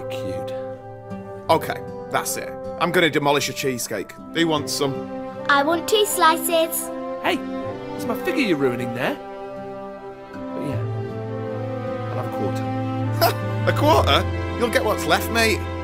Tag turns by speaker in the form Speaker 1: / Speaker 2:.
Speaker 1: cute.
Speaker 2: Okay, that's it. I'm gonna demolish a cheesecake. Who wants some?
Speaker 3: I want 2 slices.
Speaker 1: Hey, it's my figure you're ruining there. But yeah, I'll have a quarter.
Speaker 2: A quarter? You'll get what's left, mate.